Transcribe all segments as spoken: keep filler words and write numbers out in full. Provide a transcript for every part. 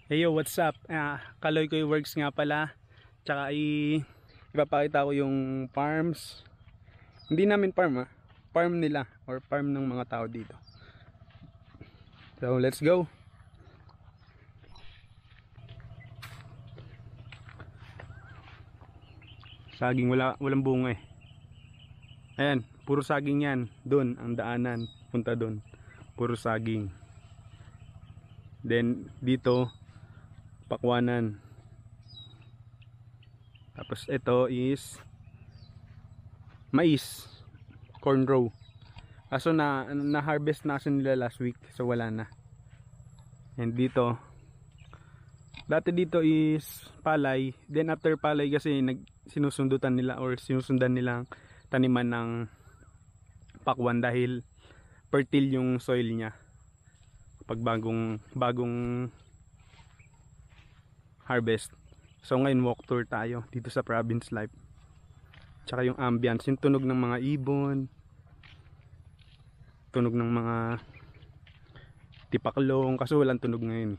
Hey yo, what's up? Ah, Kaloy Koy Works nga pala. Tsaka i ipapakita ko yung farms. Hindi namin farm ah. Farm nila or farm ng mga tao dito. So, let's go. Saging wala walang bunga eh. Ayan, puro saging 'yan. Doon ang daanan punta doon. Puro saging. Then dito pakwanan. Tapos ito is mais, corn row. Kaso na na harvest na kasi nila last week, so wala na. And dito dati dito is palay. Then after palay kasi nag sinusundutan nila or sinusundan nilang taniman ng pakwan dahil fertile yung soil niya pag bagong bagong harvest. So ngayon walk tour tayo dito sa Province Life. Tsaka yung ambience, yung tunog ng mga ibon, tunog ng mga tipaklong, kaso walang tunog ngayon.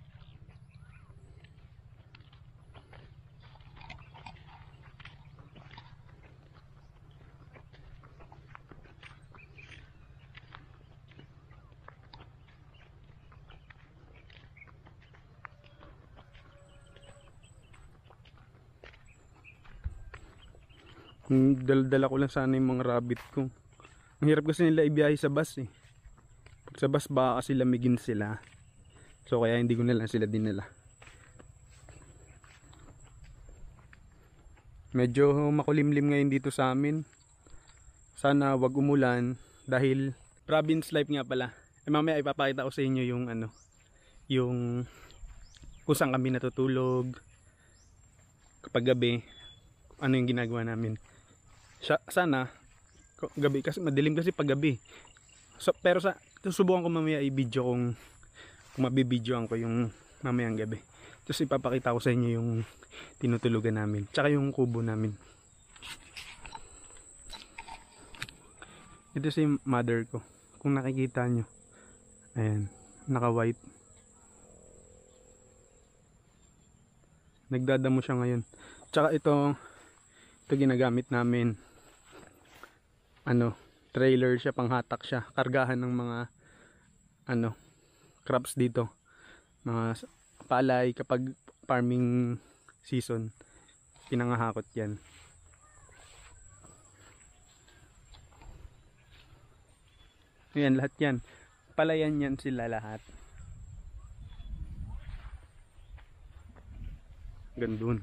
Dala-dala ko lang sana yung mga rabbit ko. Ang hirap kasi nila ibiyahe sa bus eh. Pag sa bus baka kasi lamigin sila. So kaya hindi ko na lang sila dinala. Medyo makulimlim ngayon dito sa amin. Sana wag umulan dahil Province Life nga pala. Eh mamaya ipapakita ko sa inyo yung ano, yung kung saan kami natutulog kapag gabi, ano yung ginagawa namin. Sana gabi kasi madilim kasi pag gabi. So, pero sa susubukan ko mamaya i-video kung kung mabibidyoan ko yung mamayang gabi. Tapos ipapakita ko sa inyo yung tinutulugan namin. Tsaka yung kubo namin. Ito si mother ko. Kung nakikita nyo. Ayan. Naka-white. Nagdadamo siya ngayon. Tsaka ito ito ginagamit namin. Ano, trailer siya, panghatak siya, kargahan ng mga ano, crops dito, mga palay kapag farming season, pinangahakot yan. Ayan, lahat yan, palayan yan sila lahat. Gandun.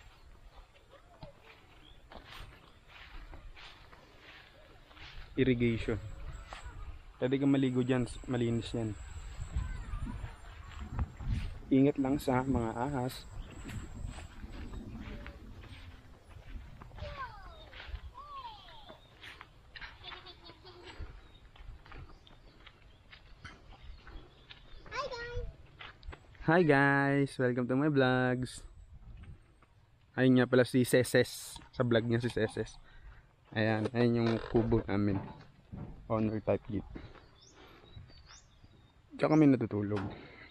Irrigation. Pwede kang maligo dyan, malinis yan. Ingat lang sa mga ahas. Hi guys! Hi guys! Welcome to my vlogs. Ayun nga pala si Seses. Sa vlog niya si Seses. Ayan, ayan yung kubo namin. Honor type gate. Diyan kami natutulog.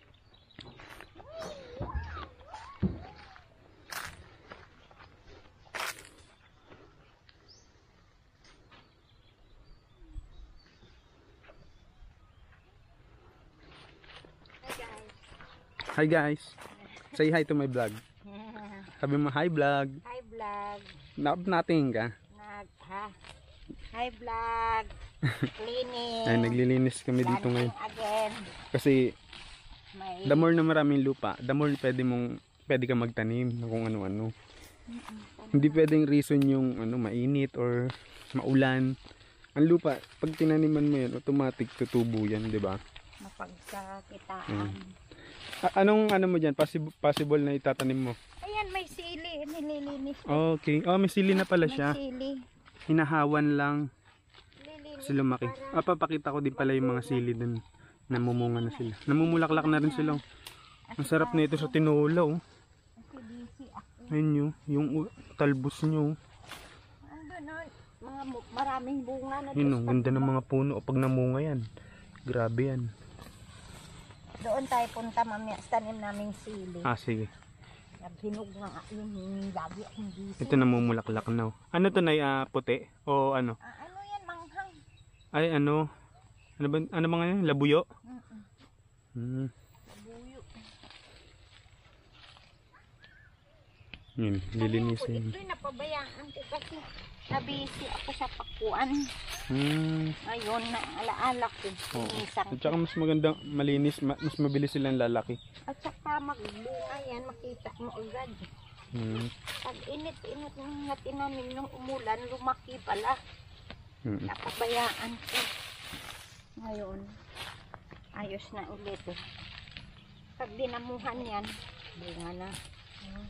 Hi guys! Hi guys! Say hi to my vlog. Sabi mo, hi vlog. Hi vlog! Natin ka. Nag, ha? Hi vlog! Cleaning! Ay, naglilinis kami dito ngayon. Again! Kasi May... the more na maraming lupa, the more pwede mong pwede kang magtanim ng kung ano-ano. Hindi pwedeng reason yung ano mainit or maulan. Ang lupa, pag tinaniman mo yan, automatic tutubo yan, di ba? Mapagsakitaan. Hmm. Anong ano mo diyan? Possible possible na itatanim mo? Ayan, may sili. Nililinis. Okay. Oh, may sili na pala siya. May sili. Hinahawan lang Nililinis kasi lumaki. Ah, para... papakita ko din pala yung mga sili dun. Namumunga na sila. Namumulaklak na rin sila. Ang sarap na ito sa tinola, oh. Kasi busy ako. Ayun nyo, yung talbos nyo. Ando na, mga maraming bunga na. Yun, ang ganda ng mga puno. O pag namunga yan, grabe yan. Doon tayo punta mamaya sa tanim naming sili. Ah, sige. Hinog nga yung lagi akong gising. Ito namumulaklak na. Ano to na uh, puti? O ano? Ah, ano yan, manghang? Ay, ano? Ano ba, ano ba nga yan? Labuyo? Mm-mm. Hmm. Labuyo. Yun, lilinisin. Ito'y napabayaan ko kasi nabisi ako sa pakuan. Hmm. Ayun, naalaala ko. Oo. Isang. At saka mas maganda, malinis, ma- mas mabilis silang lalaki. At saka magbunga yan, makita mo agad. Hmm. Pag init-init ng nga tinanim ng umulan, lumaki pala. Hmm. Napabayaan ko. Ngayon, ayos na ulit eh. Pag dinamuhan yan, bunga na. Hmm.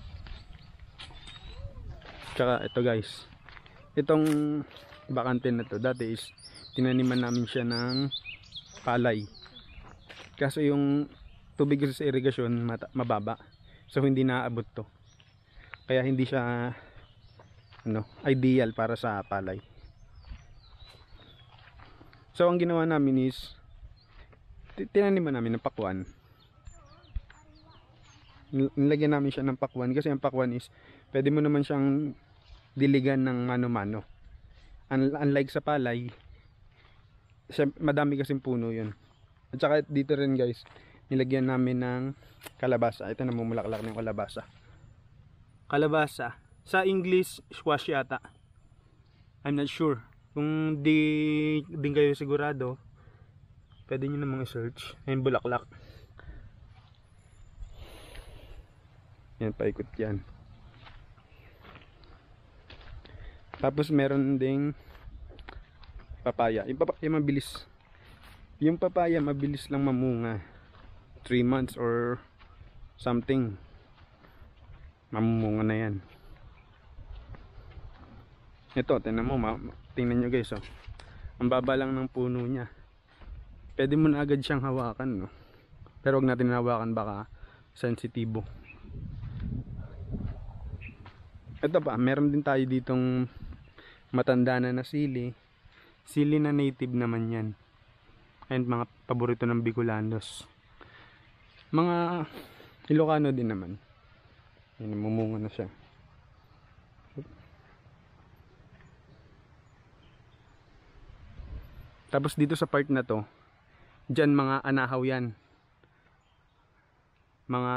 Tsaka ito guys, itong bakante na to dati is tinaniman namin siya ng palay. Kaso yung tubig kasi sa irigasyon mata- mababa. So hindi naaabot to. Kaya hindi siya ano, ideal para sa palay. So ang ginawa namin is tinaniman namin ng pakwan. Nilagyan namin siya ng pakwan kasi ang pakwan is pwede mo naman siyang diligan ng mano-mano. Unlike sa palay, madami kasing puno yun. At saka dito rin guys, nilagyan namin ng kalabasa. Ito namumulaklak ng kalabasa. Kalabasa. Sa English, squash yata. I'm not sure. Kung di din kayo sigurado, pwede nyo namang i-search. Ayun, bulaklak. Yan, paikot yan. Tapos meron ding papaya. Yung papaya mabilis. Yung papaya mabilis lang mamunga. three months or something. Mamumunga na yan. Ito, tingnan mo, tingnan nyo guys, oh. Ang baba lang ng puno niya. Pwede mo na agad siyang hawakan, no? Pero wag natin hawakan, baka sensitibo. Ito pa, meron din tayo ditong matanda na na sili. Sili na native naman yan. And mga paborito ng Bicolanos. Mga Ilocano din naman. Yan, mumunga na siya. Tapos dito sa part na to, dyan mga anahaw yan. Mga,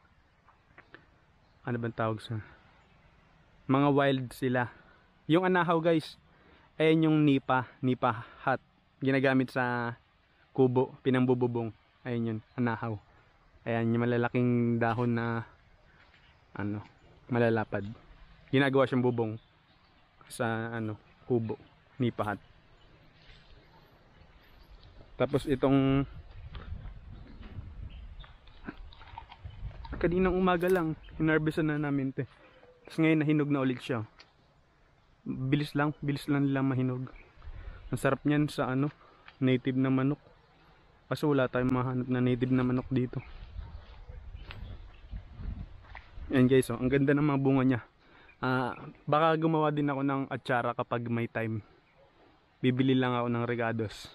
ano bang tawag sa, mga wild sila. Yung anahaw guys, ayan yung nipa, nipa hat. Ginagamit sa kubo, pinambububong. Ayan yun, anahaw. Ayan yung malalaking dahon na ano, malalapad. Ginagawa siyang bubong sa ano, kubo, nipa hat. Tapos itong kaninang umaga lang, hinarvestan na namin te. Tapos ngayon nahinog na ulit siya. Bilis lang, bilis lang nila mahinog. Ang sarap niyan sa ano, native na manok. Kasi wala tayong mahanap na native na manok dito. Yan guys, oh, ang ganda ng mga bunga niya. Uh, baka gumawa din ako ng atsara kapag may time. Bibili lang ako ng regados.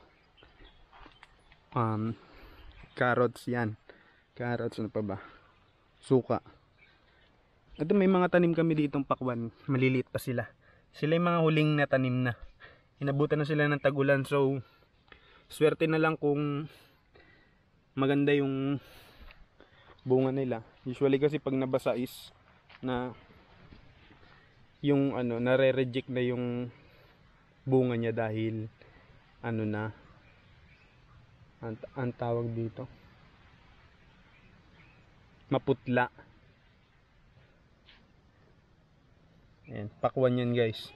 Um, carrots yan. Carrots, ano pa ba? Suka. Ito may mga tanim kami ditong pakwan. Maliliit pa sila. Sila yung mga huling na tanim na. Inabutan na sila ng tagulan. So, swerte na lang kung maganda yung bunga nila. Usually kasi pag nabasa is na yung ano, nare-reject na yung bunga niya dahil ano na ang, ang tawag dito, maputla. Ayan, pakwan yan guys.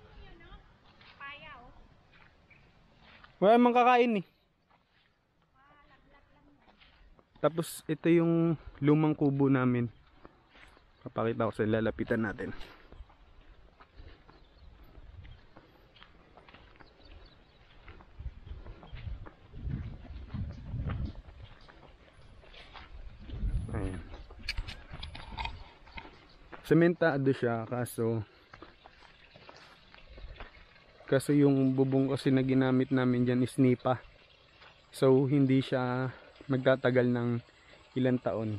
Wala mang kakain eh. Tapos ito yung lumang kubo namin. Papakita ko sa lalapitan natin. Ayan. Sementado siya kaso Kaso yung bubong kasi na ginamit namin dyan is nipa. So hindi siya magtatagal ng ilang taon.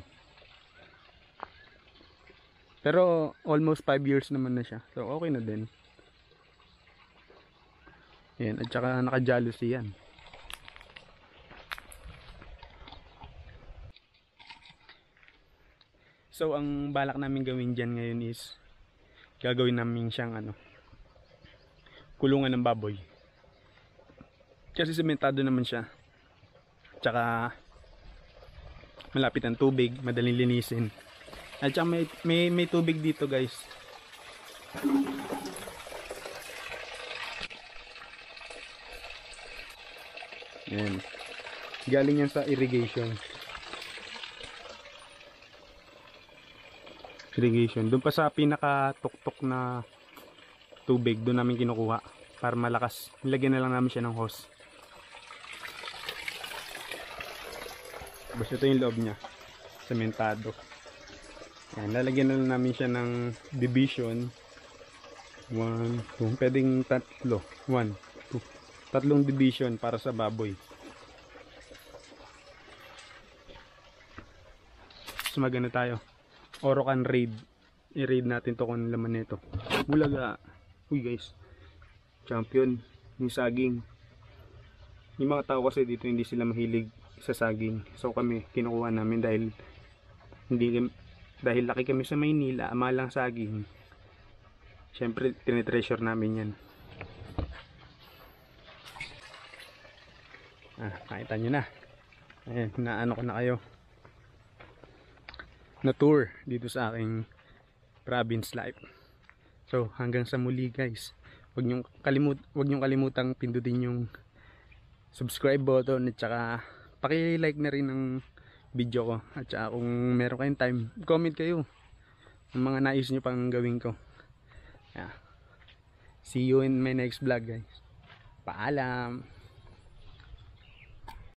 Pero almost five years naman na siya. So okay na din. Yan, at saka naka-jealousy yan. So ang balak namin gawin dyan ngayon is gagawin namin siyang ano, kulungan ng baboy. Kasi sementado naman siya. Tsaka malapit ang tubig, madaling linisin. At saka may, may, may tubig dito guys. Yan. Galing yan sa irrigation. Irrigation. Doon pa sa pinaka-tuktok na tubig, doon namin kinukuha para malakas. Nilagyan na lang namin siya ng hose. Basta ito yung loob niya. Sementado. Yan, lalagyan na lang namin siya ng division. one, two, pwedeng tatlo. one, two. Tatlong division para sa baboy. So magano tayo. Orocan raid. I-raid natin to kung laman nito. Bulaga. Uy guys. Champion. Yung saging. Yung mga tao kasi dito hindi sila mahilig sa saging. So kami kinukuha namin dahil hindi dahil laki kami sa Maynila, amalang saging. Syempre tinitreasure namin 'yan. Ah, nakita nyo na. Ayan, naano ko na kayo. Na tour dito sa aking province life. So hanggang sa muli guys. Huwag niyo kalimut huwag niyo kalimutang pindutin yung subscribe button at saka paki-like na rin ng video ko. At saka kung meron kayong time, comment kayo ng mga nais nyo pang gawin ko. Yeah. See you in my next vlog guys. Paalam.